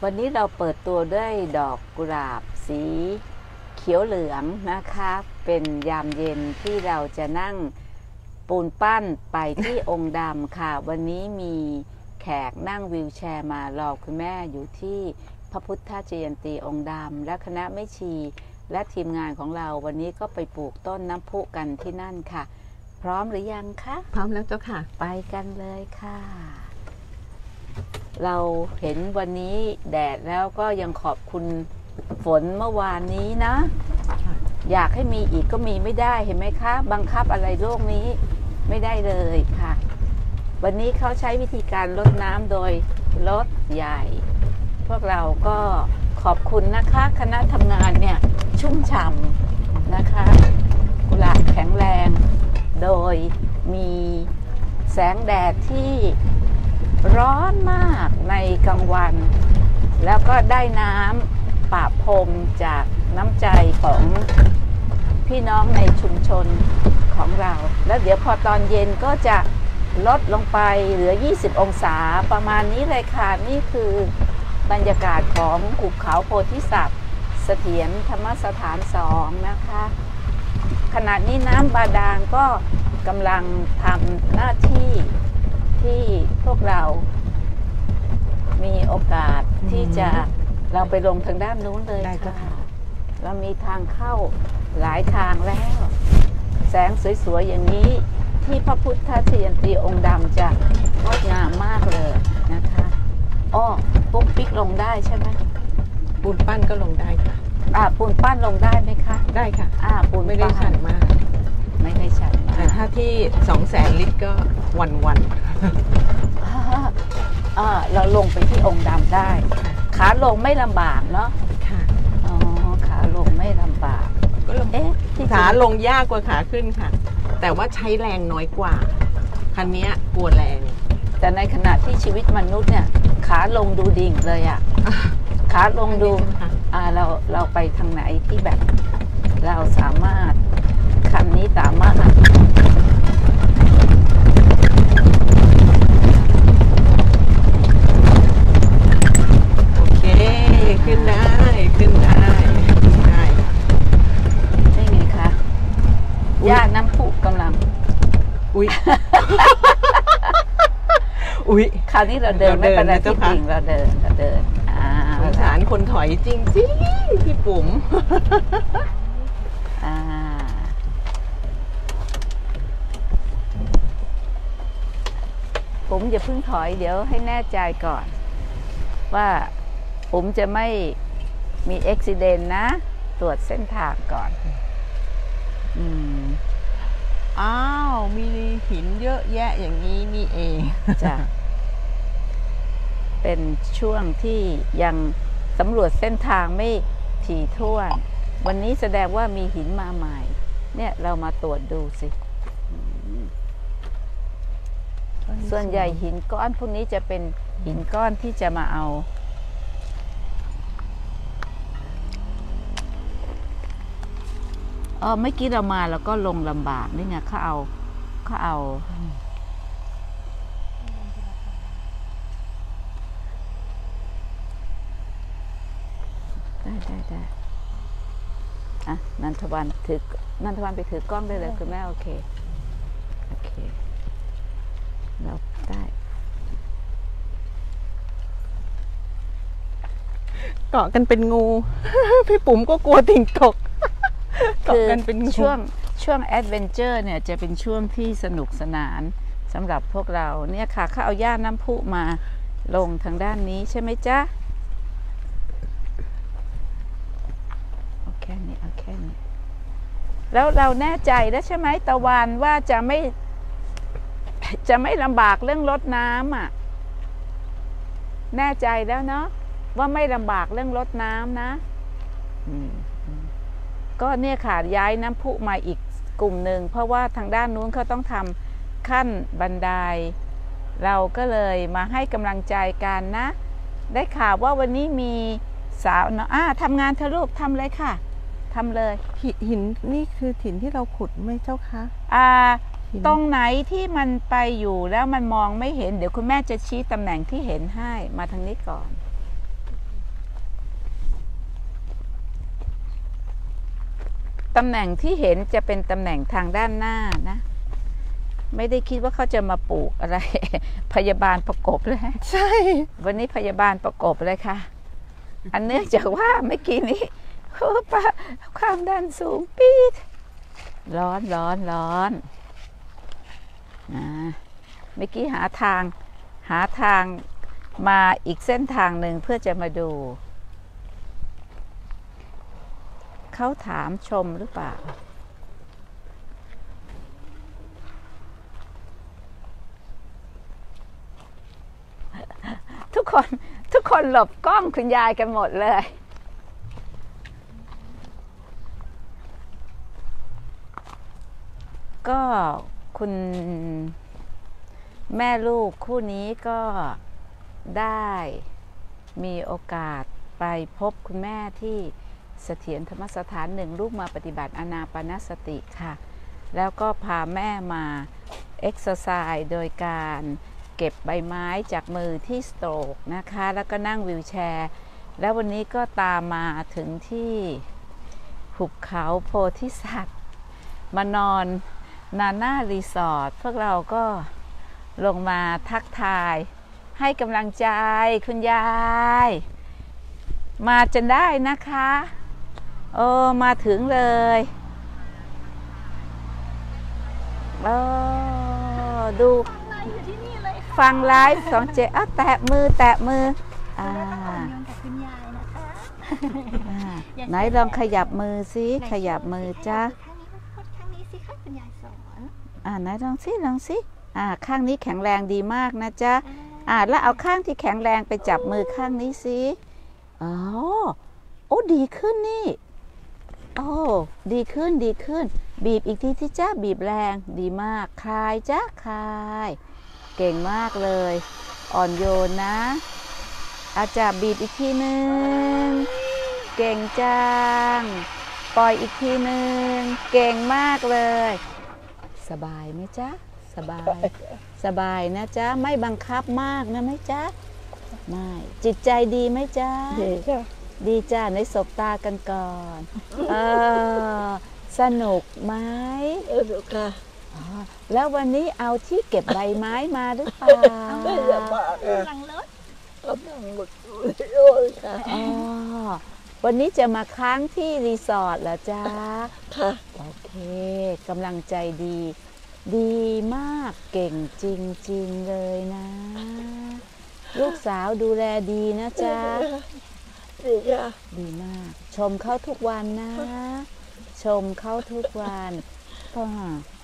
วันนี้เราเปิดตัวด้วยดอกกุหลาบสีเขียวเหลืองนะคะเป็นยามเย็นที่เราจะนั่งปูนปั้นไปที่องค์ดำค่ะวันนี้มีแขกนั่งวีลแชร์มารอคุณแม่อยู่ที่พระพุทธจยันตีองค์ดำและคณะแม่ชีและทีมงานของเราวันนี้ก็ไปปลูกต้นน้ำพุกันที่นั่นค่ะพร้อมหรือยังคะพร้อมแล้วเจ้าค่ะไปกันเลยค่ะเราเห็นวันนี้แดดแล้วก็ยังขอบคุณฝนเมื่อวานนี้นะอยากให้มีอีกก็มีไม่ได้เห็นไหมคะบังคับอะไรโลกนี้ไม่ได้เลยค่ะวันนี้เขาใช้วิธีการรดน้ำโดยรถใหญ่พวกเราก็ขอบคุณนะคะคณะทำงานเนี่ยชุ่มฉ่ำนะคะกุหลาบแข็งแรงโดยมีแสงแดดที่ร้อนมากในกลางวันแล้วก็ได้น้ำปะพรมจากน้ำใจของพี่น้องในชุมชนของเราแล้วเดี๋ยวพอตอนเย็นก็จะลดลงไปเหลือ20องศาประมาณนี้เลยค่ะนี่คือบรรยากาศของหุบเขาโพธิสัตว์เสถียรธรรมสถาน2นะคะขณะนี้น้ำบาดาลก็กำลังทำหน้าที่ที่พวกเรามีโอกาสที่จะเราไปลงทางด้านนู้นเลยค่ะเรามีทางเข้าหลายทางแล้วแสงสวยๆอย่างนี้ที่พระพุทธชยันตีองค์ดำจะงดงามมากเลยนะคะอ้อปุ๊กปิ๊กลงได้ใช่ไหมปูนปั้นก็ลงได้ค่ะปูนปั้นลงได้ไหมคะได้ค่ะปูนไม่ได้ชันมากไม่ได้ชันมากแต่ถ้าที่200,000 ลิตรก็วันเราลงไปที่องค์ดำได้ขาลงไม่ลำบากเนาะค่ะขาลงไม่ลำบากก็ขาลงยากกว่าขาขึ้นค่ะแต่ว่าใช้แรงน้อยกว่าคันนี้กลัวแรงแต่ในขณะที่ชีวิตมนุษย์เนี่ยขาลงดูดิ่งเลยอ่ะขาลงดูเราไปทางไหนที่แบบเราสามารถคันนี้สามารถโอเคขึ้นได้นี่ไงคะย่าน้ำพุกำลังอุ๊ยคราวนี้เราเดินไม่เป็นไรที่จริงเราเดินสงสารคนถอยจริงพี่ปุ๋มผมอย่าเพิ่งถอยเดี๋ยวให้แน่ใจก่อนว่าผมจะไม่มีอุบัติเหตุนะตรวจเส้นทางก่อนอ้าวมีหินเยอะแยะอย่างนี้นี่เองจ้ะเป็นช่วงที่ยังสำรวจเส้นทางไม่ถี่ถ้วนวันนี้แสดงว่ามีหินมาใหม่เนี่ยเรามาตรวจดูสิส่วนใหญ่หินก้อนพวกนี้จะเป็นหินก้อนที่จะมาเอาเมื่อกี้เรามาแล้วก็ลงลำบากนี่ไงเขาเอาได้นันทวันไปถือกล้องได้เลยคุณแม่โอเคเราได้เกาะกันเป็นงูพี่ปุ๋มก็กลัวติ่งตกคือช่วงแอดเวนเจอร์เนี่ยจะเป็นช่วงที่สนุกสนานสำหรับพวกเราเนี่ยค่ะเขาเอาย่าน้ำพุมาลงทางด้านนี้ใช่ไหมจ๊ะโอเคนี่แล้วเราแน่ใจแล้วใช่ไหมตะวันว่าจะไม่ลำบากเรื่องรดน้ำอ่ะแน่ใจแล้วเนาะว่าไม่ลำบากเรื่องรดน้ำนะก็เนี่ยค่ะย้ายน้ำพุมาอีกกลุ่มหนึ่งเพราะว่าทางด้านนู้นเขาต้องทำขั้นบันไดเราก็เลยมาให้กำลังใจกันนะได้ข่าวว่าวันนี้มีสาวเนาะทำงานเธอลูกทำเลยค่ะทำเลยหินนี่คือหินที่เราขุดไหมเจ้าคะตรงไหนที่มันไปอยู่แล้วมันมองไม่เห็นเดี๋ยวคุณแม่จะชี้ตำแหน่งที่เห็นให้มาทางนี้ก่อนตำแหน่งที่เห็นจะเป็นตำแหน่งทางด้านหน้านะ ไม่ได้คิดว่าเขาจะมาปลูกอะไร พยาบาลประกบเลยใช่วันนี้พยาบาลประกบเลยค่ะ อันเนื่องจากว่าเมื่อกี้นี้โอ้ปะความดันสูงปี๊ดร้อนเมื่อกี้หาทางมาอีกเส้นทางหนึ่งเพื่อจะมาดู เขาถามชมหรือเปล่า ทุกคนหลบกล้องคุณยายกันหมดเลย ก็คุณแม่ลูกคู่นี้ก็ได้มีโอกาสไปพบคุณแม่ที่เสถียรธรรมสถานหนึ่งลูกมาปฏิบัติอานาปานสติค่ะ แล้วก็พาแม่มาเอ็กซ์ไซส์โดยการเก็บใบไม้จากมือที่สโตรกนะคะแล้วก็นั่งวีลแชร์แล้ววันนี้ก็ตามมาถึงที่หุบเขาโพธิสัตว์มานอนนาน่ารีสอร์ทพวกเราก็ลงมาทักทายให้กำลังใจคุณยายมาจนได้นะคะโอ้มาถึงเลยโอ้ดูฟังไลฟ์สองเจแตะมือคุณยายนะคะไหนลองขยับมือสิขยับมือจ้าข้างนี้สิคะคุณยายสอนไหนลองสิข้างนี้แข็งแรงดีมากนะจ๊ะแล้วเอาข้างที่แข็งแรงไปจับมือข้างนี้สิโอ้ดีขึ้นนี่โอ้ดีขึ้นบีบอีกทีที่จ้าบีบแรงดีมากคลายจ้าคลายเก่งมากเลยอ่อนโยนนะอาจารย์บีบอีกทีนึงเก่งจังปล่อยอีกทีนึงเก่งมากเลยสบายไหมจ๊ะสบายนะจ๊ะไม่บังคับมากนะไหมจ๊ะไม่จิตใจดีไหมจ๊ะดีจ้าในสบตากันก่อนสนุกไหมสนุกค่ะแล้ววันนี้เอาที่เก็บใบไม้มาหรือเปล่าไม่ได้มาหลังรถกำลังหมดโอ้ยค่ะวันนี้จะมาค้างที่รีสอร์ทเหรอจ๊ะค่ะโอเคกำลังใจดีมากเก่งจริงๆเลยนะลูกสาวดูแลดีนะจ๊ะดีค่ะดีมากชมเขาทุกวันนะชมเขาทุกวันพ่อ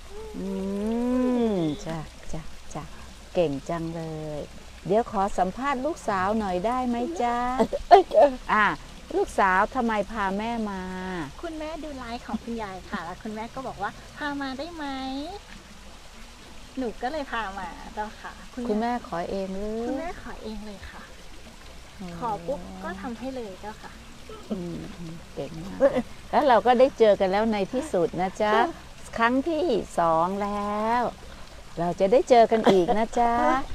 จ้ะเก่งจังเลยเดี๋ยวขอสัมภาษณ์ลูกสาวหน่อยได้ไหมจ๊ะลูกสาวทำไมพาแม่มาคุณแม่ดูไลฟ์ของคุณยายค่ะแล้วคุณแม่ก็บอกว่าพามาได้ไหมหนูก็เลยพามาเจ้าค่ะคุณแม่ขอเองหรือคุณแม่ขอเองเลยค่ะขอปุ๊บก็ทำให้เลยเจ้าค่ะเก่งมากแล้วเราก็ได้เจอกันแล้วในที่สุดนะจ๊ะครั้งที่2แล้วเราจะได้เจอกันอีกนะจ๊ะ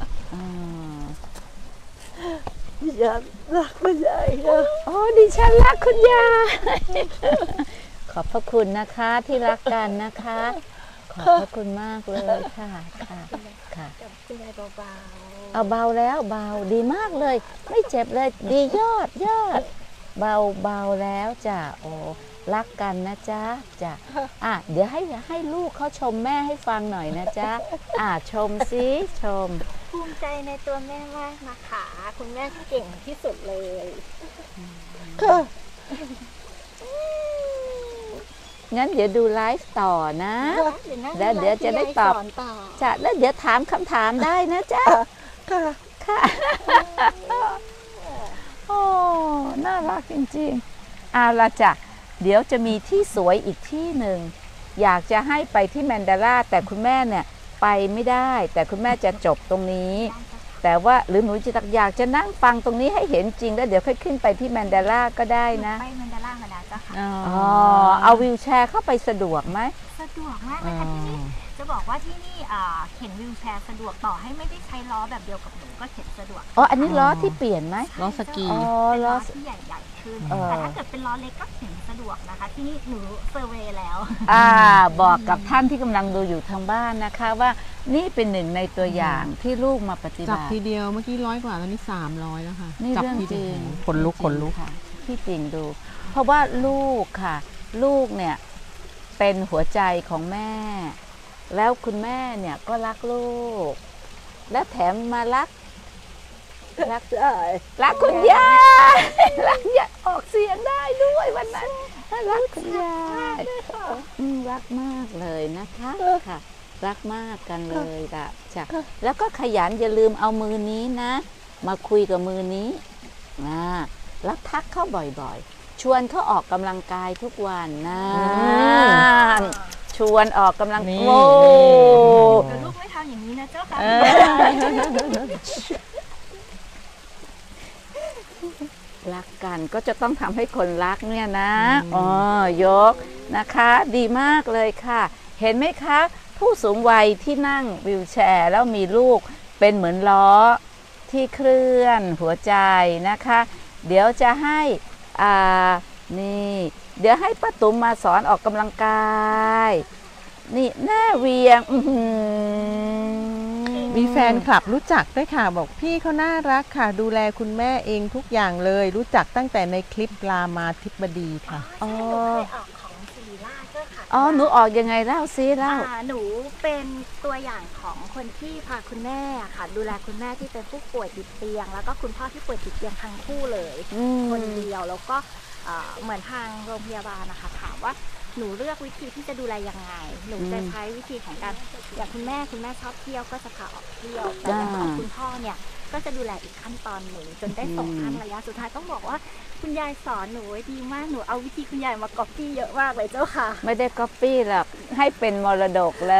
อยากรักคุณยายค่ะดิฉันรักคุณยายขอบพระคุณนะคะที่รักกันนะคะขอบพระคุณมากเลยค่ะคุณยายเบาเบาแล้วเบาดีมากเลยไม่เจ็บเลยดียอดเบาแล้วจ้ะรักกันนะจ๊ะจ้ะเดี๋ยวให้ลูกเขาชมแม่ให้ฟังหน่อยนะจ๊ะชมสิชมภูมิใจในตัวแม่มากนะคะคุณแม่เก่งที่สุดเลยค่ะงั้นเดี๋ยวดูไลฟ์ต่อนะแล้วเดี๋ยวจะได้ตอบจ้ะแล้วเดี๋ยวถามคำถามได้นะจ๊ะค่ะน่ารักจริงๆละจ้ะเดี๋ยวจะมีที่สวยอีกที่หนึ่งอยากจะให้ไปที่แมนดาร่าแต่คุณแม่เนี่ยไปไม่ได้แต่คุณแม่จะจบตรงนี้แต่ว่าหรือหนูจะอยากจะนั่งฟังตรงนี้ให้เห็นจริงแล้วเดี๋ยวค่อยขึ้นไปที่แมนดาร่าก็ได้นะไปแมนดาร่ามาแล้วจ้ะค่ะเอาวีลแชร์เข้าไปสะดวกไหมสะดวกมากเลยค่ะที่นี่จะบอกว่าที่นี่เข็นวีลแชร์สะดวกต่อให้ไม่ได้ใช้ล้อแบบเดียวกับหนูก็เข็นสะดวกอ๋ออันนี้ล้อที่เปลี่ยนไหมล้อสกีอ๋อเป็นล้ล้ออที่ใหญ่ๆขึ้นเออแต่ถ้าเกิดเป็นล้อเล็กก็เข็นสะดวกนะคะ ที่นี่หนูเซอร์เวย์แล้วบอกกับท่านที่กำลังดูอยู่ทางบ้านนะคะว่านี่เป็นหนึ่งในตัวอย่างที่ลูกมาปฏิจับบัติทีเดียวเมื่อกี้100 กว่าตอนนี้300แล้วค่ะนี่จัเรื่องทีจเดีริยวงขนลุกขนลุกค่ะที่จริงดู เพราะว่าลูกค่ะ ลูกเนี่ยเป็นหัวใจของแม่ แล้วคุณแม่เนี่ยก็รักลูก และแถมมารักคุณยายรักยายออกเสียงได้ด้วยวันนั้นรักคุณยายรักมากเลยนะคะค่ะ รักมากกันเลยล่ะจ้ะแล้วก็ขยันอย่าลืมเอามือนี้นะ มาคุยกับมือนี้แล้วทักเข้าบ่อยๆ ชวนเขาออกกำลังกายทุกวันนะชวนออกกำลังนี่โอ้เดี๋ยวลูกไม่ทำอย่างนี้นะเจ้าค่ะรักกันก็จะต้องทำให้คนรักเนี่ยนะยกนะคะ ดีมากเลยค่ะ เห็นไหมคะ ผู้สูงวัยที่นั่งวีลแชร์แล้วมีลูกเป็นเหมือนล้อที่เคลื่อนหัวใจนะคะ เดี๋ยวจะให้นี่เดี๋ยวให้ป้าตุ๋มมาสอนออกกำลังกายนี่แน่เวียงมีแฟนคลับรู้จักด้วยค่ะบอกพี่เขาน่ารักค่ะ ดูแลคุณแม่เองทุกอย่างเลย รู้จักตั้งแต่ในคลิปรามาธิบดีค่ะหนูเคยออกของศิริราชเจ้าค่ะอ๋อหนูออกยังไงเล่าซิเล่าหนูเป็นตัวอย่างของคนที่พาคุณแม่ค่ะ ดูแลคุณแม่ที่เป็นผู้ป่วยติดเตียง แล้วก็คุณพ่อที่ป่วยติดเตียงทั้งคู่เลยคนเดียวแล้วก็เหมือนทางโรงพยาบาลนะคะถามว่าหนูเลือกวิธีที่จะดูแลยังไง หนูจะใช้วิธีของการอย่างคุณแม่ชอบเที่ยวก็จะพาออกเที่ยวแต่อย่างของคุณพ่อเนี่ยก็จะดูแลอีกขั้นตอนหนึ่งจนได้ส่งท่านระยะสุดท้ายต้องบอกว่าคุณยายสอนหนูไว้ดีมากหนูเอาวิธีคุณยายมาก๊อปปี้เยอะมากเลยเจ้าค่ะไม่ได้ก๊อปปี้หรอกให้เป็นมรดกเลย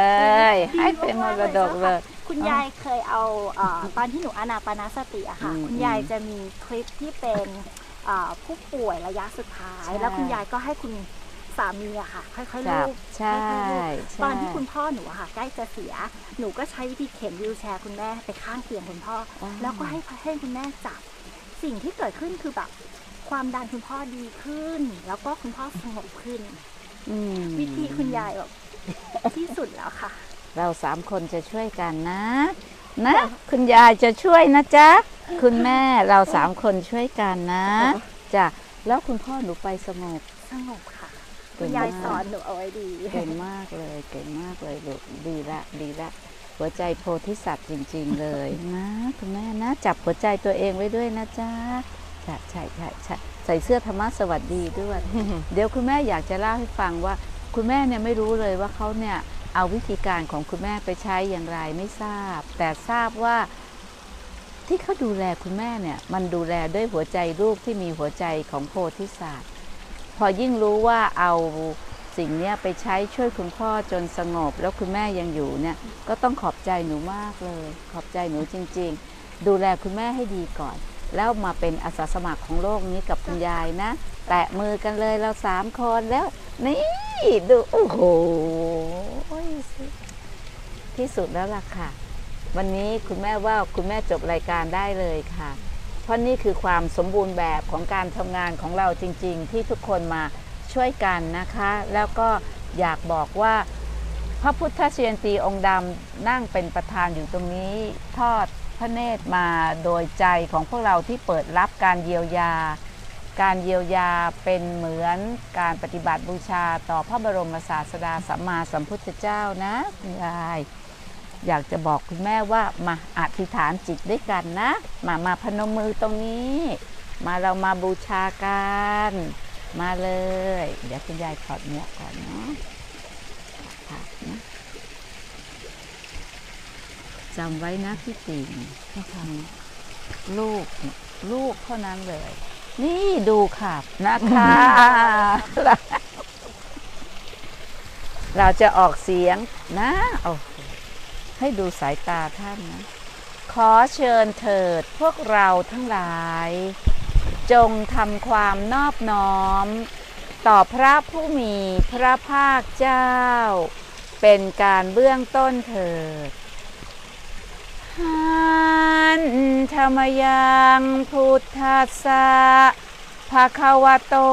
ให้เป็นมรดกเลยคุณยายเคยเอาตอนที่หนูอานาปานสติอะค่ะคุณยายจะมีคลิปที่เป็นผู้ป่วยระยะสุดท้ายแล้วคุณยายก็ให้คุณสามีอะค่ะค่อยๆลูบใช่ตอนที่คุณพ่อหนูอะค่ะใกล้จะเสียหนูก็ใช้วิธีเข็นวีลแชร์คุณแม่ไปข้างเตียงคุณพ่อแล้วก็ให้คุณแม่จับสิ่งที่เกิดขึ้นคือแบบความดันคุณพ่อดีขึ้นแล้วก็คุณพ่อสงบขึ้นวิธีคุณยายแบบที่สุดแล้วค่ะเรา3 คนจะช่วยกันนะคุณยายจะช่วยนะจ๊ะคุณแม่เรา3 คนช่วยกันนะจ้ะแล้วคุณพ่อหนูไปสงบค่ะคุณยายสอนหนูเอาไว้ดีเก่งมากเลยลูกดีละหัวใจโพธิสัตว์จริงๆเลยนะคุณแม่นะจับหัวใจตัวเองไว้ด้วยนะจ๊ะใช่ใส่เสื้อธรรมะสวัสดีด้วย เดี๋ยวคุณแม่อยากจะเล่าให้ฟังว่าคุณแม่เนี่ยไม่รู้เลยว่าเขาเนี่ยเอาวิธีการของคุณแม่ไปใช้อย่างไรไม่ทราบแต่ทราบว่าที่เขาดูแลคุณแม่เนี่ยมันดูแลด้วยหัวใจลูกที่มีหัวใจของโพธิสัตว์พอยิ่งรู้ว่าเอาสิ่งนี้ไปใช้ช่วยคุณพ่อจนสงบแล้วคุณแม่ยังอยู่เนี่ยก็ต้องขอบใจหนูมากเลยขอบใจหนูจริงๆดูแลคุณแม่ให้ดีก่อนแล้วมาเป็นอาสาสมัครของโลกนี้กับคุณยายนะแตะมือกันเลยเรา3 คนแล้วนี่ดูโอ้โหที่สุดแล้วล่ะค่ะวันนี้คุณแม่ว่าคุณแม่จบรายการได้เลยค่ะเพราะนี่คือความสมบูรณ์แบบของการทำงานของเราจริงๆที่ทุกคนมาช่วยกันนะคะแล้วก็อยากบอกว่าพระพุทธเชียนตีองค์ดำนั่งเป็นประธานอยู่ตรงนี้ทอดพระเนตรมาโดยใจของพวกเราที่เปิดรับการเยียวยาเป็นเหมือนการปฏิบัติบูชาต่อพระบรมศาสดาสัมมาสัมพุทธเจ้านะคุณยายอยากจะบอกคุณแม่ว่ามาอธิษฐานจิตด้วยกันนะมาพนมมือตรงนี้เรามาบูชากันมาเลยเดี๋ยวคุณยายถอดหมวกก่อนเนาะจำไว้นะพี่ติ๋งลูกเท่านั้นเลยนี่ดูค่ะนะคะ เราจะออกเสียงนะให้ดูสายตาท่านนะขอเชิญเถิดพวกเราทั้งหลายจงทำความนอบน้อมต่อพระผู้มีพระภาคเจ้าเเป็นการเบื้องต้นเถิดหันธรรมยังพุทธัสสะภะคะวะโต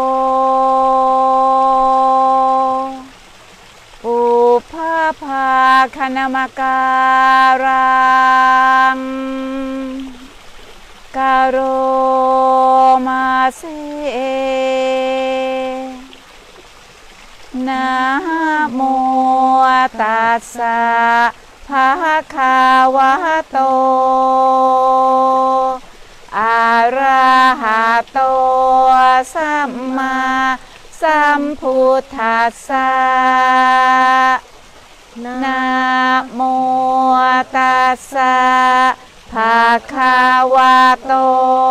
ปุพพะภาคณมการังกาโรมาเสนะโมตัสสะภะคะวะโตอะระหะโตสัมมาสัมพุทธัสสะนะโมตัสสะภะคะวะโต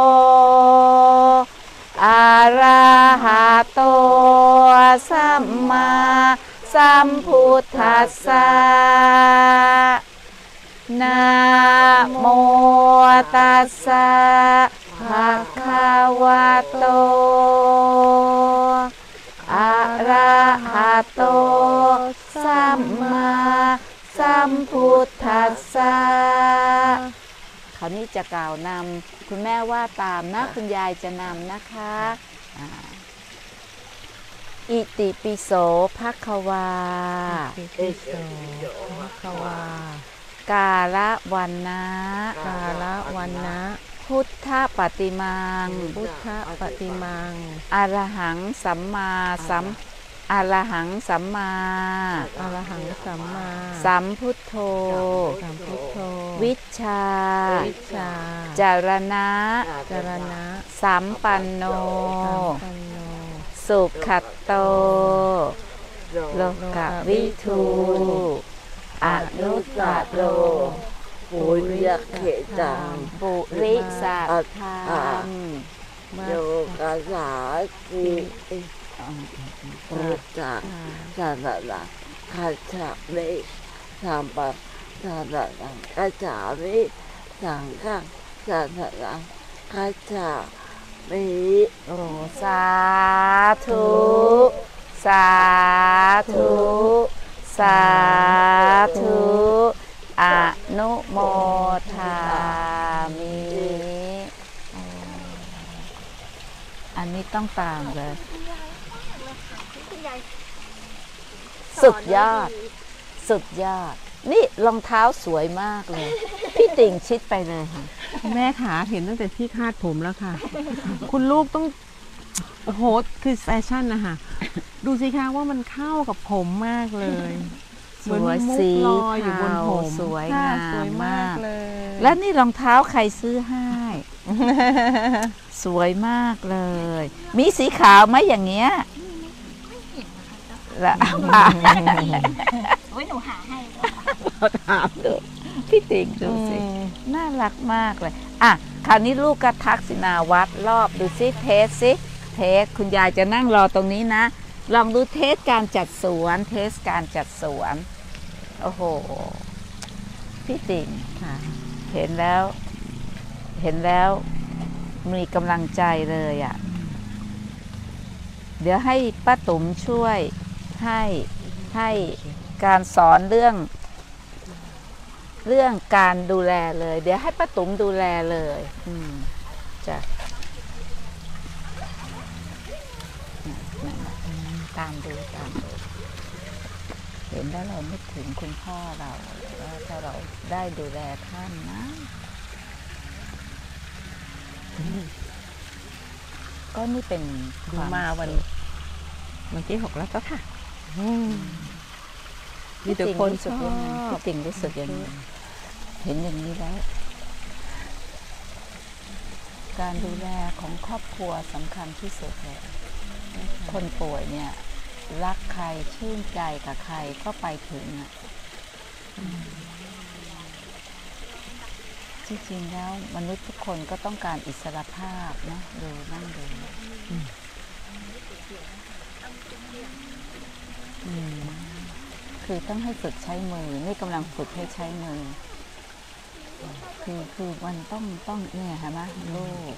อะระหะโตสัมมาสัมพุทธัสสะนะโมตัสสะภะคะวะโตอะระหะโตสัมมาสัมพุทธัสสะคราวนี้จะกล่าวนำคุณแม่ว่าตามนะคุณยายจะนำนะคะอิติปิโสภควาอิติปิโสภควากาละวันนะกาละวันนะพุทธปฏิมังพุทธปฏิมังอรหังสัมมาสัมอรหังสัมมาอรหังสัมมาสัมพุทโธสัมพุทโธวิชชาวิชชาจารณะจารณะสัมปันโนสัมปันโนสุขัตโต โลกวิทูอนุตตโรปุริยเขจังปุริสัทธรรมโยกาสาสีพุทธะสาระคัจฉามิสัมปัสสาระคัจฉามิสังฆังสาระคัจฉามิโอสาธุสาธุสาธุอนุโมทามิอันนี้ต้องตามเลยสุดยอดสุดยอดนี่รองเท้าสวยมากเลยพี่ติ่งชิดไปเลยค่ะแม่ขาเห็นตั้งแต่ที่คาดผมแล้วค่ะ คุณลูกต้องโอ้โหคือแฟชั่นนะคะดูสิคะว่ามันเข้ากับผมมากเลยเหมือนมีมุกลอยอยู่บนผมสวยค่ะงาสวมยมามากกเลยและนี่รองเท้าใครซื้อให้ สวยมากเลย มีสีขาวไหมอย่างเงี้ยแล้วมาโอ้ยหนูหาให้เราถามดูพี่ติ๋งดูสิน่ารักมากเลยอ่ะคราวนี้ลูกก็ทักษิณาวัดรอบดูซิเทสซิเทสคุณยายจะนั่งรอตรงนี้นะลองดูเทสการจัดสวนเทสการจัดสวนโอ้โหพี่ติ๋งค่ะเห็นแล้วมีกำลังใจเลยอ่ะเดี๋ยวให้ป้าตุ๋มช่วยให้การสอนเรื่องการดูแลเลยเดี๋ยวให้ป้าตุ๋มดูแลเลยจ้ะตามดูเห็นแล้วเรานึกถึงคุณพ่อเราว่าถ้าเราได้ดูแลท่านนะก็นี่เป็นดูมาวันที่ 6แล้วก็ค่ะมีแต่คนชอบพี่ติ๋งรู้สึกยังไงเห็นอย่างนี้แล้วการดูแลของครอบครัวสำคัญที่สุดเลยคนป่วยเนี่ยรักใครชื่นใจกับใครก็ไปถึงอ่ะจริงๆแล้วมนุษย์ทุกคนก็ต้องการอิสรภาพนะดูนั่งดูคือต้องให้ฝึกใช้มือนี่กำลังฝึกให้ใช้มือคือมันต้องเนี่ยเห็นไหมลูก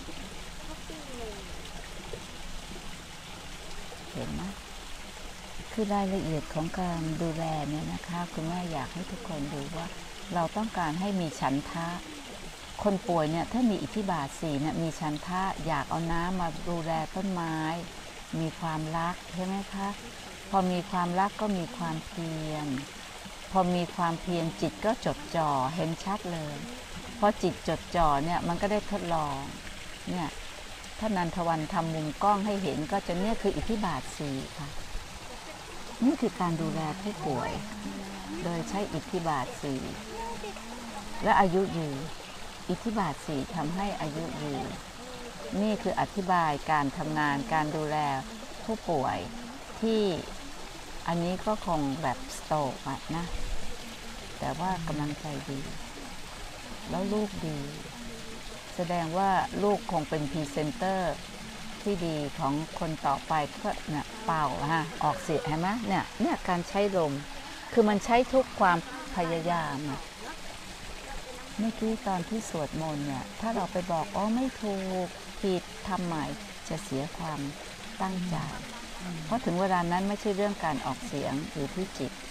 เห็นไหมคือรายละเอียดของการดูแลเนี่ยนะคะคุณแม่อยากให้ทุกคนดูว่าเราต้องการให้มีฉันทะคนป่วยเนี่ยถ้ามีอิทธิบาท4เนี่ยมีฉันทะอยากเอาน้ำมาดูแลต้นไม้มีความรักใช่ไหมคะพอมีความรักก็มีความเพียรพอมีความเพียรจิตก็จดจ่อเห็นชัดเลยพอจิตจดจ่อเนี่ยมันก็ได้ทดลองเนี่ยถ้านันทวันทำมุมกล้องให้เห็นก็จะเนี่ยคืออิทธิบาท4ค่ะนี่คือการดูแลผู้ป่วยโดยใช้อิทธิบาท4และอายุยืนอิทธิบาท4ทำให้อายุยืนนี่คืออธิบายการทำงานการดูแลผู้ป่วยที่อันนี้ก็คงแบบสโตรกนะแต่ว่ากำลังใจดีแล้วลูกดีแสดงว่าลูกคงเป็นพรีเซนเตอร์ที่ดีของคนต่อไปก็เนี่ยเป่าออกเสียงเห็นไหมเนี่ยการใช้ลมคือมันใช้ทุกความพยายามเมื่อกี้ตอนที่สวดมนต์เนี่ยถ้าเราไปบอกไม่ถูกผิดทำใหม่จะเสียความตั้งใจเพราะถึงเวลานั้นไม่ใช่เรื่องการออกเสียงหรือที่จิต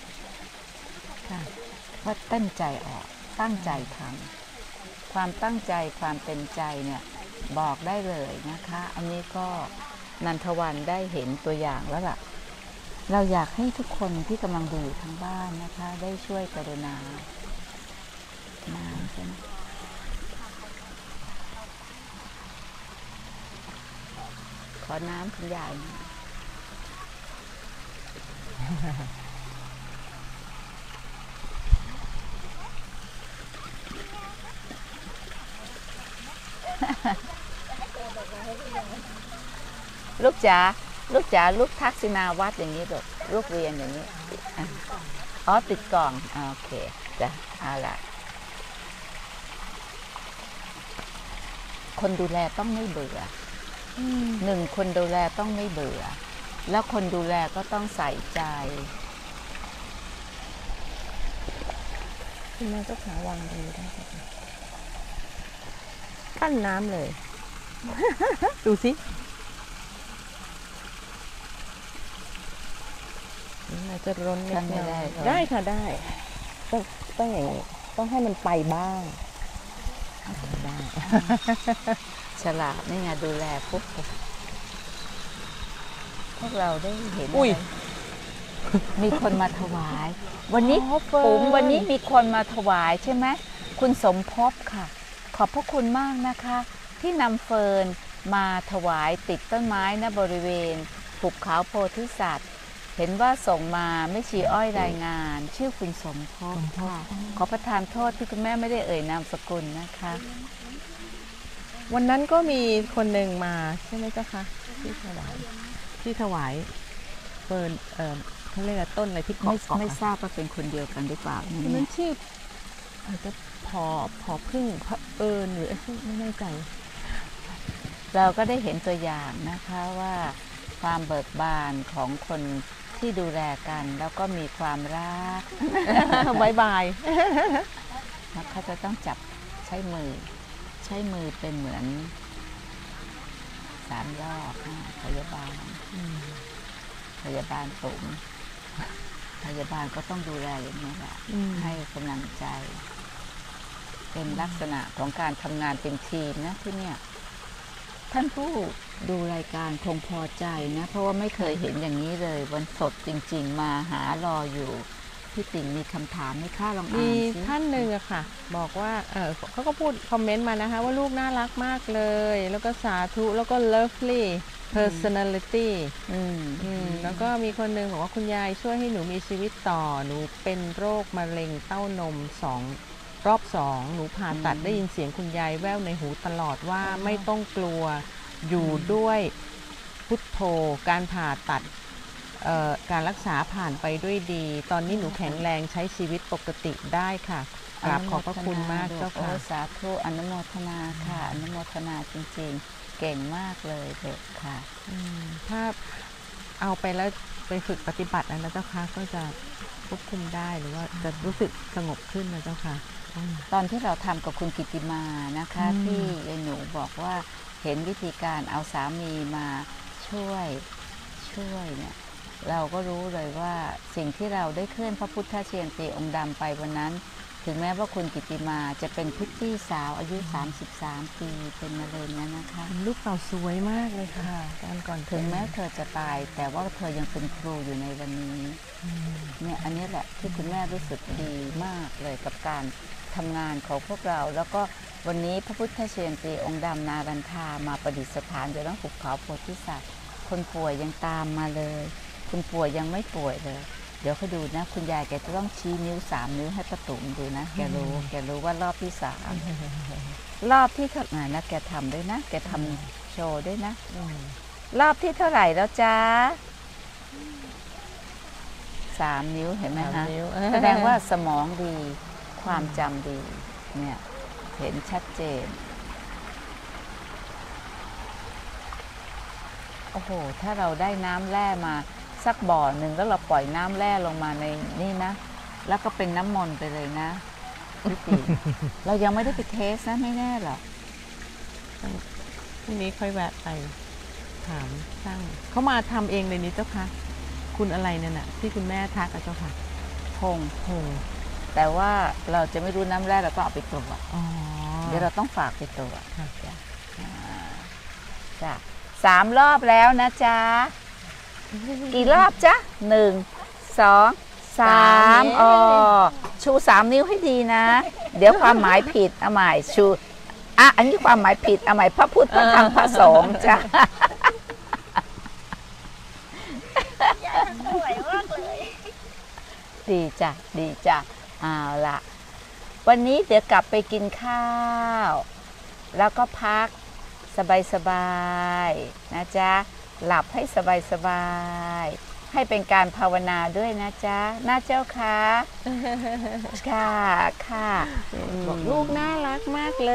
ว่าตั้งใจออกตั้งใจทำความตั้งใจความเต็มใจเนี่ยบอกได้เลยนะคะอันนี้ก็นันทวันได้เห็นตัวอย่างแล้วล่ะเราอยากให้ทุกคนที่กำลังดูอยู่ทางบ้านนะคะได้ช่วยกรุณาน้ำใช่ไหมขอน้ำคุณยายลูกจ๋าลูกทักษิณาวัดอย่างนี้ลูกเรียนอย่างนี้ติดกล่องโอเคจ้ะเอาล่ะคนดูแลต้องไม่เบื่อ1คนดูแลต้องไม่เบื่อแล้วคนดูแลก็ต้องใส่ใจคุณแม่ก็ขาวางดีได้กั้นน้ำเลย ดูสิเราจะร้นนิดหน่อยได้ค่ะได้ต้องอย่างนี้ต้องให้มันไปบ้างได้ฉลาดนี่ไงดูแลพวกเราได้เห็นมีคนมาถวายวันนี้ปุ๋มวันนี้มีคนมาถวายใช่ไหมคุณสมภพค่ะขอบพระคุณมากนะคะที่นำเฟิร์นมาถวายติดต้นไม้ณบริเวณหุบเขาโพธิสัตว์เห็นว่าส่งมาไม่ชีอ้อยรายงานชื่อคุณสมภพค่ะขอประทานโทษที่คุณแม่ไม่ได้เอ่ยนามสกุลนะคะวันนั้นก็มีคนหนึ่งมาใช่ไหมเจ้าคะที่ถวายเฟิร์นเขาเรียกต้นอะไรที่ไม่ทราบว่าเป็นคนเดียวกันหรือเปล่านั้นชื่ออาจจะพอพึ่งหรือไม่แน่ใจเราก็ได้เห็นตัวอย่างนะคะว่าความเบิกบานของคนที่ดูแลกันแล้วก็มีความรักบายบายแล้วเขาจะต้องจับใช้มือเป็นเหมือน3 รอบพยาบาลสูงพยาบาลก็ต้องดูแลอย่างนี้แหละให้กำลังใจเป็นลักษณะของการทำงานเป็นทีมนะที่เนี่ยท่านผู้ดูรายการคงพอใจนะเพราะว่าไม่เคยเห็นอย่างนี้เลยวันสดจริงๆมาหารออยู่พี่ติ๋งมีคำถามไหมคะลองอ่านสิมีท่านหนึ่งอะค่ะบอกว่าเขาก็พูดคอมเมนต์มานะคะว่าลูกน่ารักมากเลยแล้วก็สาธุแล้วก็ lovely personality แล้วก็มีคนหนึ่งบอกว่าคุณยายช่วยให้หนูมีชีวิตต่อหนูเป็นโรคมะเร็งเต้านมรอบ 2หนูผ่าตัดได้ยินเสียงคุณยายแว่วในหูตลอดว่าไม่ต้องกลัวอยู่ด้วยพุทโธการผ่าตัดการรักษาผ่านไปด้วยดีตอนนี้หนูแข็งแรงใช้ชีวิตปกติได้ค่ะกราบขอบพระคุณมากเจ้าค่ะสาธุอนุโมทนาค่ะอนุโมทนาจริงๆเก่งมากเลยเด็กค่ะถ้าเอาไปแล้วไปฝึกปฏิบัตินะเจ้าค่ะก็จะควบคุมได้หรือว่าจะรู้สึกสงบขึ้นนะเจ้าค่ะตอนที่เราทำกับคุณกิติมานะคะที่ยายหนูบอกว่าเห็นวิธีการเอาสามีมาช่วยเนี่ยเราก็รู้เลยว่าสิ่งที่เราได้เคลื่อนพระพุทธเชียนตีองค์ดำไปวันนั้น ถึงแม้ว่าคุณกิติมาจะเป็นพริตตี้สาวอายุ33 ปีเป็นมะเร็งนั้นนะคะลูกเต่าสวยมากเลยค่ะตอนก่อนถึงแม้เธอจะตายแต่ว่าเธอยังเป็นครูอยู่ในวันนี้เนี่ยอันนี้แหละที่คุณแม่รู้สึกดีมากเลยกับการทำงานของพวกเรา แล้วก็วันนี้พระพุทธเชียนตีองค์ดำนารันทามาประดิษฐานอยู่ตั้งหุบเขาโพธิสัตว์คนป่วยยังตามมาเลยคุณป่วยยังไม่ป่วยเลยเดี๋ยวเขาดูนะคุณยายแกจะต้องชี้นิ้ว3 นิ้วให้ประตุ่มดูนะแกรู้ว่ารอบที่3รอบที่เท่าไหร่นะแกทำด้วยนะแกทำโชว์ด้วยนะรอบที่เท่าไหร่แล้วจ้า3 นิ้วเห็นไหมคะแสดงว่าสมองดีความจำดีเนี่ยเห็นชัดเจนโอ้โหถ้าเราได้น้ำแร่มาสักบ่อหนึ่งแล้วเราปล่อยน้ำแร่ลงมาในนี่นะแล้วก็เป็นน้ำมนต์ไปเลยนะพี่ติ เรายังไม่ได้ไปเทสนะไม่แน่หรอกพรุ่งนี้ค่อยแวะไปถามช่างเขามาทำเองเลยนี่เจ้าค่ะคุณอะไรเนี่ยน่ะที่คุณแม่ทักอะเจ้าค่ะพงแต่ว่าเราจะไม่รู้น้ำแร่เราต้องเอาไปตรวจเดี๋ยวเราต้องฝากไปตรวจจ้ะ3 รอบแล้วนะจ๊ะกี่รอบจ๊ะ1 2 3ชู3 นิ้วให้ดีนะเดี๋ยวความหมายผิดเอาใหม่ชูอันนี้ความหมายผิดเอาใหม่พระพุทธพระธรรมพระสงฆ์จ้ะสวยมากเลยดีจ้ะเอาละวันนี้เดี๋ยวกลับไปกินข้าวแล้วก็พักสบายๆนะจ๊ะหลับให้สบายๆให้เป็นการภาวนาด้วยนะจ๊ะน่าเจ้าค่ะค่ะบอกลูกน่ารักมากเลย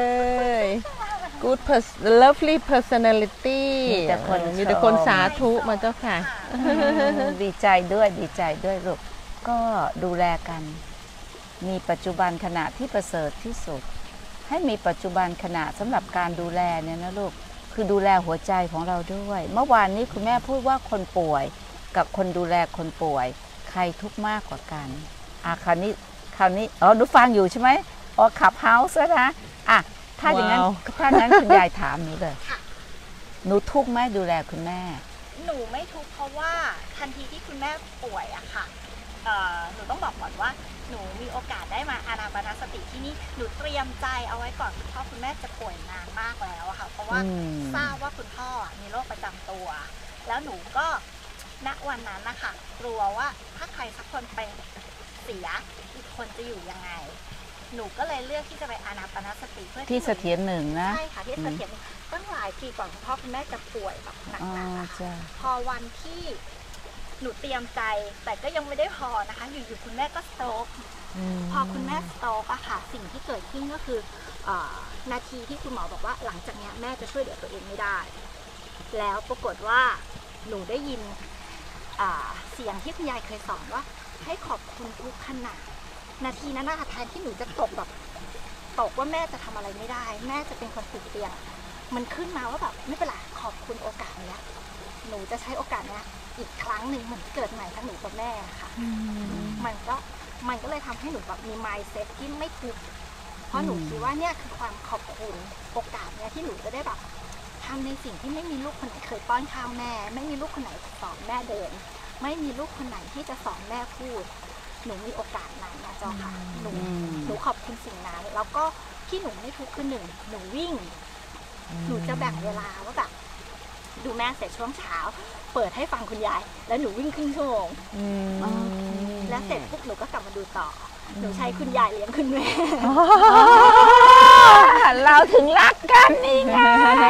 good lovely personality มีแต่คนสาธุมาเจ้าค่ะดีใจด้วยลูกก็ดูแลกันมีปัจจุบันขณะที่ประเสริฐที่สุดให้มีปัจจุบันขณะสำหรับการดูแลเนี่ยนะลูกคือดูแลหัวใจของเราด้วยเมื่อวานนี้คุณแม่พูดว่าคนป่วยกับคนดูแลคนป่วยใครทุกข์มากกว่ากันคราวนี้หนูฟังอยู่ใช่ไหมขับเฮาส์นะถ้าอย่างนั้นคุณยายถามหนูเลยหนูทุกข์ไหมดูแลคุณแม่หนูไม่ทุกข์เพราะว่าทันทีที่คุณแม่ป่วยอะค่ะหนูต้องบอกก่อนว่าหนูมีโอกาสได้มาอานาปานสติที่นี่หนูเตรียมใจเอาไว้ก่อนคุณพ่อคุณแม่จะป่วยนานมากแล้วอะค่ะเพราะว่าทราบว่าคุณพ่อมีโรคประจำตัวแล้วหนูก็ณวันนั้นนะคะกลัวว่าถ้าใครสักคนเป็นเสียอีกคนจะอยู่ยังไงหนูก็เลยเลือกที่จะไปอานาปานสติเพื่อที่เสถียรหนึ่งนะใช่ค่ะที่เสถียรตั้งหลายปีก่อนคุณพ่อคุณแม่จะป่วยแบบหนักๆพอวันที่หนูเตรียมใจแต่ก็ยังไม่ได้พอนะคะอยู่ๆคุณแม่ก็สโตรกพอคุณแม่สโตรกอะค่ะสิ่งที่เกิดขึ้นก็คือนาทีที่คุณหมอบอกว่าหลังจากนี้แม่จะช่วยเหลือตัวเองไม่ได้แล้วปรากฏว่าหนูได้ยินเสียงที่คุณยายเคยสอนว่าให้ขอบคุณทุกขณะนาทีนั้นนะคะแทนที่หนูจะตกว่าแม่จะทำอะไรไม่ได้แม่จะเป็นคนติดเตียงมันขึ้นมาว่าแบบไม่เป็นไรขอบคุณโอกาสนี้หนูจะใช้โอกาสนี้อีกครั้งหนึ่งเหมือนเกิดใหม่ทั้งหนูกับแม่ค่ะมันก็เลยทำให้หนูแบบมี mindset ที่ไม่ทุกข์เพราะหนูคิดว่าเนี่ยคือความขอบคุณโอกาสเนี้ยที่หนูจะได้แบบทำในสิ่งที่ไม่มีลูกคนไหนเคยป้อนข้าวแม่ไม่มีลูกคนไหนสอนแม่เดินไม่มีลูกคนไหนที่จะสอนแม่พูดหนูมีโอกาสนั้นนะเจ้าค่ะหนูขอบคุณสิ่งนั้นแล้วก็ที่หนูไม่ทุกข์คือ1หนูวิ่งหนูจะแบ่งเวลาว่าแบบดูแม่เสร็จช่วงเช้าเปิดให้ฟังคุณยายแล้วหนูวิ่งครึ่งชั่วโมงแล้วเสร็จปุ๊บหนูก็กลับมาดูต่อหนูใช้คุณยายเลี้ยงคุณแม่เราถึงรักกันนี่ไง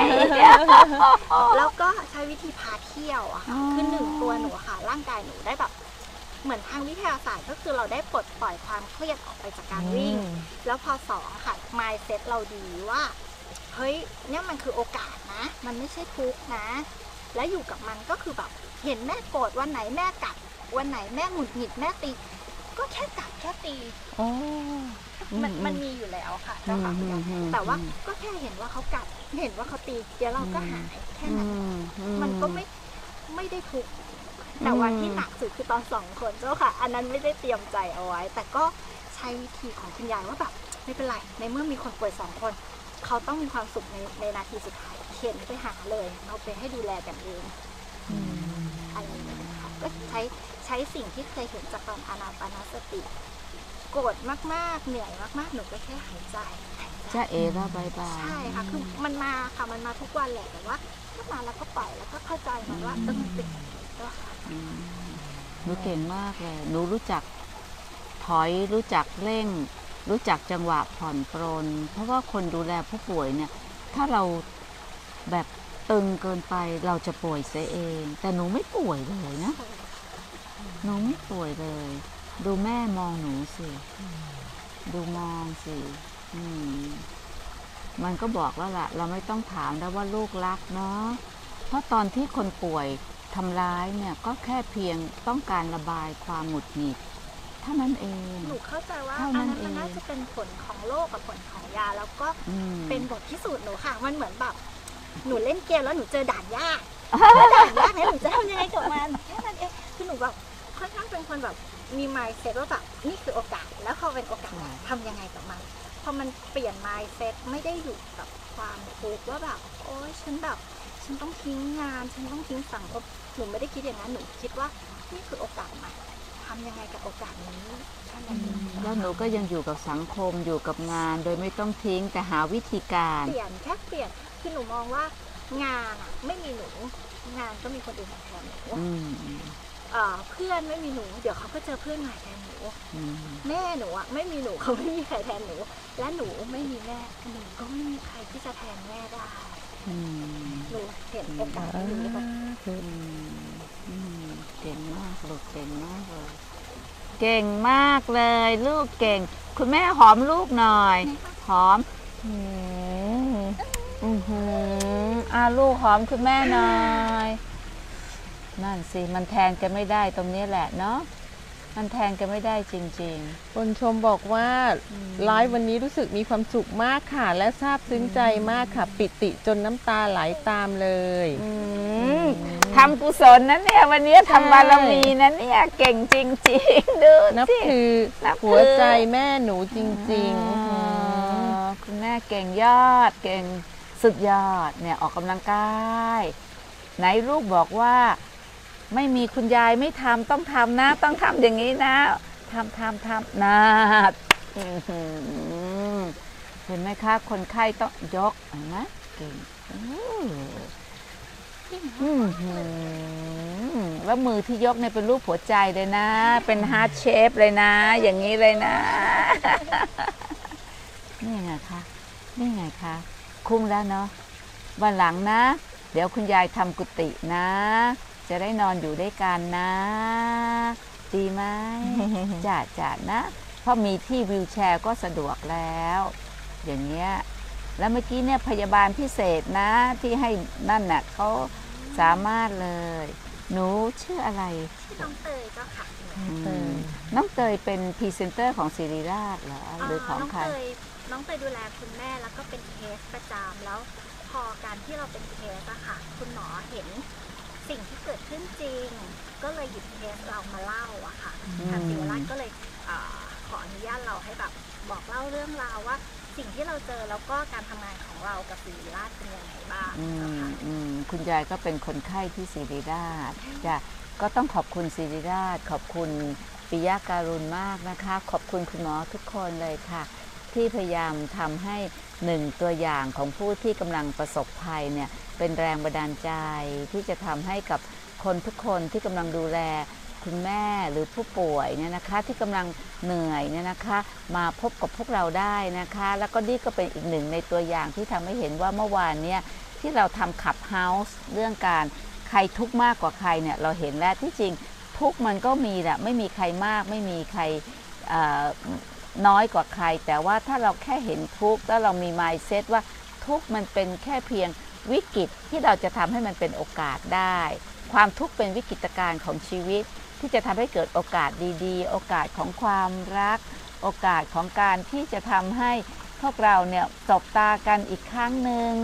แล้วก็ใช้วิธีพาเที่ยวอะค่ะคือ1ตัวหนูค่ะร่างกายหนูได้แบบเหมือนทางวิทยาศาสตร์ก็คือเราได้ปลดปล่อยความเครียดออกไปจากการวิ่งแล้วพอ2ค่ะ mindset เราดีว่าเฮ้ยเนี่ยมันคือโอกาสนะมันไม่ใช่ทุกข์นะและอยู่กับมันก็คือแบบเห็นแม่โกรธวันไหนแม่กัดวันไหนแม่หงุดหงิดแม่ตีก็แค่กัดแค่ตีมันมีอยู่แล้วค่ะเจ้าค่ะแต่ว่าก็แค่เห็นว่าเขากัดเห็นว่าเขาตีเดี๋ยวเราก็หายแค่นั้นมันก็ไม่ได้ทุกข์แต่วันที่หนักสุดคือตอน2 คนเจ้าค่ะ อันนั้นไม่ได้เตรียมใจเอาไว้ แต่ก็ใช้วิธีของคุณยายว่าแบบไม่เป็นไรในเมื่อมีคนป่วย2 คนเขาต้องมีความสุขในนาทีสุดท้ายเข็นไปหาเลยเอาไปให้ดูแลกันเองอะไรอย่างเงี้ยค่ะก็ใช้สิ่งที่เคยเห็นจากตอนอานาปานสติโกรธมากๆเหนื่อยมากๆหนูก็แค่หายใจจ้าเอ๋แล้วบายบายใช่ค่ะคือมันมาค่ะมันมาทุกวันแหละแต่ว่าก็มาแล้วก็ปล่อยแล้วก็เข้าใจมันว่ามันเป็นอย่างนี้ก็ค่ะหนูเก่งมากเลย หนูรู้จักถอยรู้จักเร่ง รู้จักจังหวะผ่อนปรน เพราะว่าคนดูแลผู้ป่วยเนี่ย ถ้าเราแบบตึงเกินไปเราจะป่วยเสียเอง แต่หนูไม่ป่วยเลยนะ หนูไม่ป่วยเลย ดูแม่มองหนูสิ ดูมองสิมันก็บอกแล้วล่ะ เราไม่ต้องถามแล้วว่าลูกรักเนาะ เพราะตอนที่คนป่วยทำร้ายเนี่ยก็แค่เพียงต้องการระบายความหงุดหงิดเท่านั้นเองหนูเข้าใจว่าเท่าอันั้น นนั้นมันเองน่าจะเป็นผลของโรคกับผลของยาแล้วก็อืมเป็นบทพิสูจน์หนูค่ะ มันเหมือนแบบหนูเล่นเกมแล้วหนูเจอด่านยากแล้วด่านยากเนี่ยหนูจะทำยังไงกับมันแค่นั้นเองคือหนูแบบค่อนข้างเป็นคนแบบมี mindset ว่าแบบนี่คือโอกาสแล้วพอเป็นโอกาสทำยังไงกับมันพอมันเปลี่ยน mindset ไม่ได้อยู่กับความทุกข์ว่าแบบโอ๊ยฉันต้องทิ้งงานฉันต้องทิ้งสังคมหนูไม่ได้คิดอย่างนั้นหนูคิดว่านี่คือโอกาสใหม่ทำยังไงกับโอกาสนี้แค่นั้นเองแล้วหนูก็ยังอยู่กับสังคมอยู่กับงานโดยไม่ต้องทิ้งแต่หาวิธีการเปลี่ยนแค่เปลี่ยนคือหนูมองว่างานอะไม่มีหนูงานก็มีคนอื่นมาแทนหนูอืมเพื่อนไม่มีหนูเดี๋ยวเขาก็เจอเพื่อนใหม่แทนหนูอืมแม่หนูอะไม่มีหนูเขาไม่มีใครแทนหนู และหนูไม่มีแม่หนูก็ไม่มีใครที่จะแทนแม่ได้อืมหนูเห็นโอกาสนี้แบบเก่งมากลูกเก่งมากเลย เก่งมากเลยลูกเก่ง คุณแม่หอมลูกหน่อย หอมลูกหอมคุณแม่หน่อย นั่นสิมันแทนกันไม่ได้ตรงนี้แหละเนาะมันแทนกันไม่ได้จริงคนชมบอกว่าไลฟ์วันนี้รู้สึกมีความสุขมากค่ะ และซาบซึ้งใจมากค่ะ ปิติจนน้ำตาไหลตามเลยๆทำกุศลนะเนี่ยวันนี้ทำบารมีนะเนี่ยเก่งจริงๆดูนับสิถือนับถือหัวใจแม่หนูจริงคุณแม่เก่งยอดเก่งสุดยอดเนี่ยออกกำลังกายไหนลูกบอกว่าไม่มีคุณยายไม่ทำต้องทำนะต้องทำอย่างนี้นะทำนะเห็นไหมคะคนไข้ต้องยกเห็นไหมเก่งแล้วมือที่ยกเนี่ยเป็นรูปหัวใจเลยนะเป็นฮาร์ทเชฟเลยนะอย่างนี้เลยนะนี่ไงคะนี่ไงคะคุ้มแล้วเนาะวันหลังนะเดี๋ยวคุณยายทำกุฏินะจะได้นอนอยู่ด้วยกันนะดีไหม จัดนะเพราะมีที่วีลแชร์ก็สะดวกแล้วอย่างเงี้ยแล้วเมื่อกี้เนี่ยพยาบาลพิเศษนะที่ให้นั่นน่ะเขาสามารถเลยหนูชื่ออะไรที่น้องเตยก็ค่ะน้องเตยเป็นพรีเซนเตอร์ของศิริราชเหรอหรือของใครน้องเตยดูแลคุณแม่แล้วก็เป็นเคสประจำแล้วพอการที่เราเป็นเคสอะค่ะคุณหมอเห็นสิ่งที่เกิดขึ้นจริง ก็เลยหยิบเคสเรามาเล่าอะค่ะทางศิริราชก็เลยขออนุญาตเราให้แบบบอกเล่าเรื่องราวว่าสิ่งที่เราเจอแล้วก็การทำงานของเรากับศิริราชเป็นยังไงบ้างนะคะคุณยายก็เป็นคนไข้ที่ศิริราชจ้ะก็ต้องขอบคุณศิริราชขอบคุณปิยการุณมากนะคะขอบคุณคุณหมอทุกคนเลยค่ะที่พยายามทำให้หนึ่งตัวอย่างของผู้ที่กำลังประสบภัยเนี่ยเป็นแรงบันดาลใจที่จะทำให้กับคนทุกคนที่กำลังดูแลคุณแม่หรือผู้ป่วยเนี่ยนะคะที่กำลังเหนื่อยเนี่ยนะคะมาพบกับพวกเราได้นะคะแล้วก็นี่ก็เป็นอีกหนึ่งในตัวอย่างที่ทำให้เห็นว่าเมื่อวานเนี่ยที่เราทำขับเฮาส์เรื่องการใครทุกข์มากกว่าใครเนี่ยเราเห็นแล้วที่จริงทุกข์มันก็มีแหละไม่มีใครมากไม่มีใครน้อยกว่าใครแต่ว่าถ้าเราแค่เห็นทุกข์แล้วเรามี mindset ว่าทุกข์มันเป็นแค่เพียงวิกฤตที่เราจะทำให้มันเป็นโอกาสได้ความทุกข์เป็นวิกฤตการณ์ของชีวิตที่จะทำให้เกิดโอกาสดีๆโอกาสของความรักโอกาสของการที่จะทำให้พวกเราเนี่ยสบตากันอีกครั้งหนึ่ง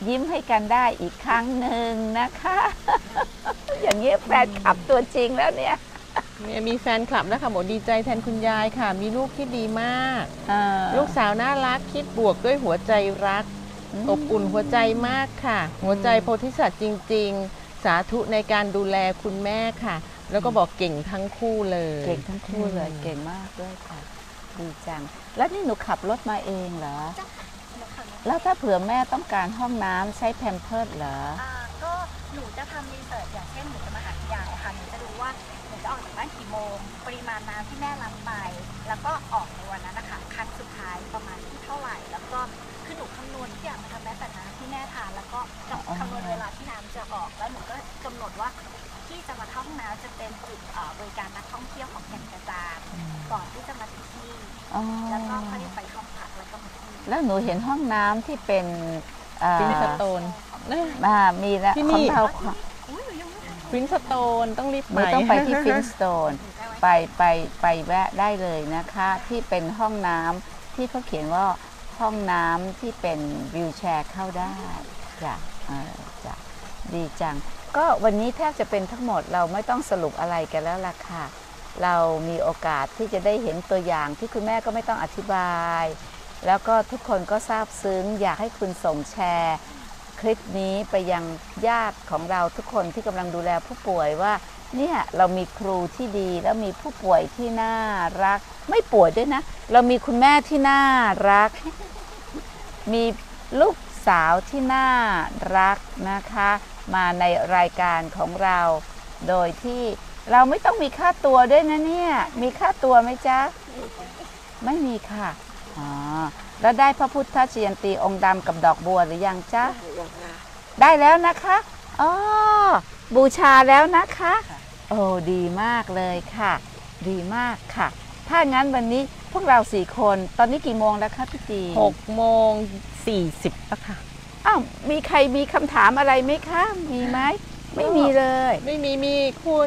ยิ้มให้กันได้อีกครั้งหนึ่งนะคะ อย่างนี้แฟนคลับตัวจริงแล้วเนี่ยมีแฟนคลับนะคะบอกดีใจแทนคุณยายค่ะ มีลูกที่ดีมากลูลูกกสาวน่ารักคิดบวกด้วยหัวใจรัก อบอุ่นหัวใจมากค่ะ หัวใจโพธิสัตว์จริง ๆ สาธุในการดูแลคุณแม่ค่ะ แล้วก็บอกเก่งทั้งคู่เลยเก่งทั้งคู่เลยเก่งมากด้วยค่ะดีจัง แล้วนี่หนูขับรถมาเองเหรอ แล้วถ้าเผื่อแม่ต้องการห้องน้ำใช้แพมเพิร์สเหรอก็หนูจะทำรีเสิร์ชอย่างเช่นหนูจะมาหาคุณยายค่ะหนูจะดูว่าหนูจะออกจากบ้านกี่โมง ปริมาณน้ำที่แม่รับไป แล้วก็ออกในวันนั้นนะคะครั้งสุดท้ายประมาณที่เท่าไหร่ แล้วก็คือหนูคำนวณทุกอย่างมาทำแม้แต่น้ำที่แม่ทานแล้วก็คำนวณเวลาที่น้ำจะออกแล้วหนูก็กำหนดว่าที่จะมาเข้าห้องน้ำจะเป็นจุดบริการนักท่องเที่ยวของแก่งกระจานก่อนที่จะมาถึงที่แล้วก็ค่อยไปห้องพักแล้วก็มาที่แล้วหนูเห็นห้องน้ำที่เป็นฟินสโตนมีแล้วที่ขนี่องเราฟินสโตนต้องรีบหไปนูต้องไปที่ฟินสโตนไปแวะได้เลยนะคะ ที่เป็นห้องน้ำที่เขาเขียนว่าห้องน้ำที่เป็นวิวแชร์เข้าได้จ้ะจ้ะดีจัง ก็วันนี้แทบจะเป็นทั้งหมดเราไม่ต้องสรุปอะไรกันแล้วล่ะค่ะ เรามีโอกาสที่จะได้เห็นตัวอย่างที่คุณแม่ก็ไม่ต้องอธิบาย แล้วก็ทุกคนก็ซาบซึ้งอยากให้คุณส่งแชร์คลิปนี้ไปยังญาติของเราทุกคนที่กำลังดูแลผู้ป่วยว่าเนี่ยเรามีครูที่ดีแล้วมีผู้ป่วยที่น่ารักไม่ป่วยด้วยนะเรามีคุณแม่ที่น่ารัก มีลูกสาวที่น่ารักนะคะมาในรายการของเราโดยที่เราไม่ต้องมีค่าตัวด้วยนะเนี่ยมีค่าตัวไหมจ๊ะไม่มีค่ะแล้วได้พระพุทธชยันตีองค์ดำกับดอกบัวหรือยังจ๊ะได้แล้วนะคะอ๋อบูชาแล้วนะคะโอ้ดีมากเลยค่ะดีมากค่ะถ้างั้นวันนี้พวกเรา4 คนตอนนี้กี่โมงแล้วคะพี่จี 6:40แล้วค่ะอ้าวมีใครมีคำถามอะไรไหมคะมีไหมไม่มีเลยไม่มีคุณ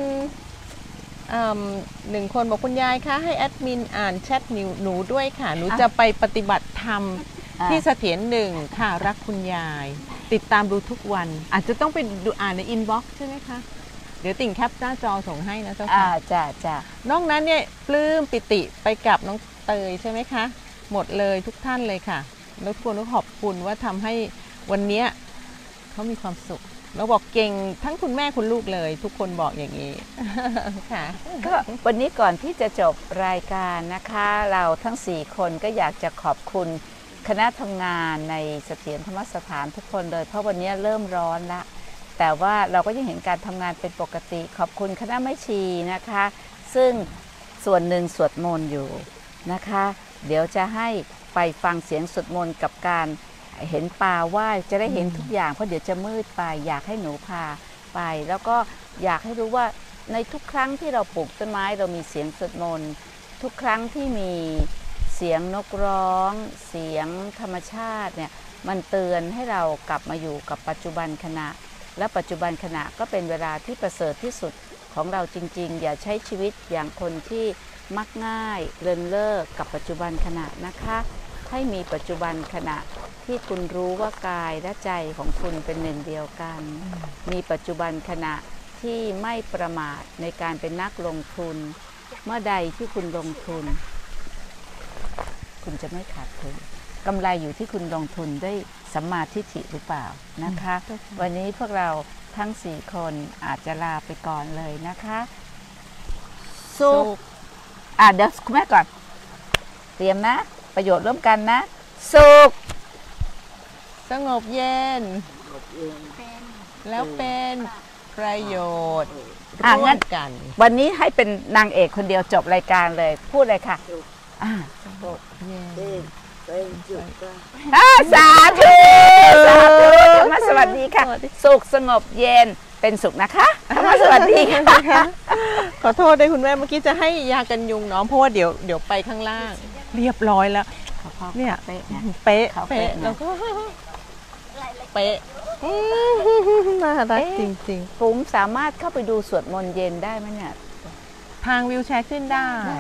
หนึ่งคนบอกคุณยายคะให้แอดมินอ่านแชทหนูด้วยค่ะหนูจะไปปฏิบัติธรรมที่เสถียรหนึ่งค่ะรักคุณยายติดตามดูทุกวันอาจจะต้องไปดูอ่านในอินบ็อกซ์ใช่ไหมคะเดี๋ยวติ่งแคปหน้าจอส่งให้นะเจ้าค่ะจ้ะนอกนั้นเนี่ยปลื้มปิติไปกับน้องเตยใช่ไหมคะหมดเลยทุกท่านเลยค่ะแล้วทุกคนก็ขอบคุณว่าทำให้วันนี้เขามีความสุขเราบอกเก่งทั้งคุณแม่คุณลูกเลยทุกคนบอกอย่างนี้ ค่ะก็วันนี้ก่อนที่จะจบรายการนะคะเราทั้ง4 คนก็อยากจะขอบคุณคณะทำงานในเสถียรธรรมสถานทุกคนเลยเพราะวันนี้เริ่มร้อนละแต่ว่าเราก็ยังเห็นการทำงานเป็นปกติขอบคุณคณะแม่ชีนะคะซึ่งส่วนหนึ่งสวดมนต์อยู่นะคะเดี๋ยวจะให้ไปฟังเสียงสวดมนต์กับการเห็นปลาว่ายจะได้เห็นทุกอย่างเพราะเดี๋ยวจะมืดไปอยากให้หนูพาไปแล้วก็อยากให้รู้ว่าในทุกครั้งที่เราปลูกต้นไม้เรามีเสียงสวดมนต์ทุกครั้งที่มีเสียงนกร้องเสียงธรรมชาติเนี่ยมันเตือนให้เรากลับมาอยู่กับปัจจุบันขณะและปัจจุบันขณะก็เป็นเวลาที่ประเสริฐที่สุดของเราจริงๆอย่าใช้ชีวิตอย่างคนที่มักง่ายเลินเล่อกับปัจจุบันขณะนะคะให้มีปัจจุบันขณะที่คุณรู้ว่ากายและใจของคุณเป็นหนึ่งเดียวกันมีปัจจุบันขณะที่ไม่ประมาทในการเป็นนักลงทุนเมื่อใดที่คุณลงทุนคุณจะไม่ขาดทุนกำไรอยู่ที่คุณลงทุนด้วยสัมมาทิฏฐิหรือเปล่านะคะวันนี้พวกเราทั้ง4 คนอาจจะลาไปก่อนเลยนะคะสุขเดี๋ยวคุณแม่ก่อนเตรียมนะประโยชน์ร่วมกันนะสุขสงบเย็นแล้วเป็นประโยชน์ร่วมกันวันนี้ให้เป็นนางเอกคนเดียวจบรายการเลยพูดเลยค่ะสงบเย็นเป็นจุดสาธุธรรมสวัสดีค่ะสุขสงบเย็นเป็นสุขนะคะธรรมสวัสดีค่ะขอโทษด้วยคุณแม่เมื่อกี้จะให้ยากันยุงน้องเพราะว่าเดี๋ยวไปข้างล่างเรียบร้อยแล้วเนี่ยเป๊ะแล้วก็เป๊ะน่ารักจริงๆผมสามารถเข้าไปดูสวดมนต์เย็นได้ไหมเนี่ยทางวิวแชร์ขึ้นได้